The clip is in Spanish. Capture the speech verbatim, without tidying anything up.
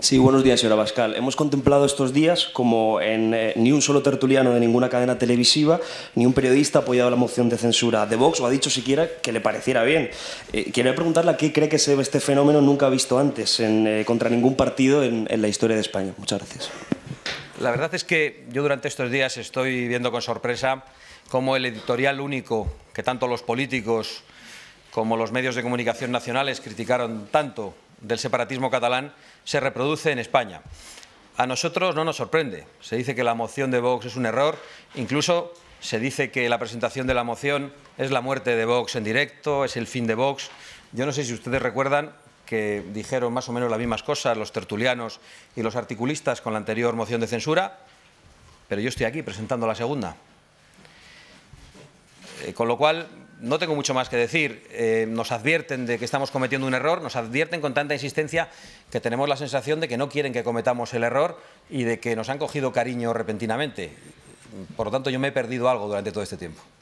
Sí, buenos días, señora Abascal. Hemos contemplado estos días como en eh, ni un solo tertuliano de ninguna cadena televisiva, ni un periodista ha apoyado la moción de censura de Vox o ha dicho siquiera que le pareciera bien. Eh, quiero preguntarle a qué cree que se debe este fenómeno nunca visto antes en, eh, contra ningún partido en, en la historia de España. Muchas gracias. La verdad es que yo durante estos días estoy viendo con sorpresa cómo el editorial único que tanto los políticos como los medios de comunicación nacionales criticaron tanto del separatismo catalán se reproduce en España. A nosotros no nos sorprende. Se dice que la moción de Vox es un error, incluso se dice que la presentación de la moción es la muerte de Vox en directo, es el fin de Vox. Yo no sé si ustedes recuerdan que dijeron más o menos las mismas cosas los tertulianos y los articulistas con la anterior moción de censura, pero yo estoy aquí presentando la segunda. Eh, con lo cual, no tengo mucho más que decir. Eh, nos advierten de que estamos cometiendo un error, nos advierten con tanta insistencia que tenemos la sensación de que no quieren que cometamos el error y de que nos han cogido cariño repentinamente. Por lo tanto, yo me he perdido algo durante todo este tiempo.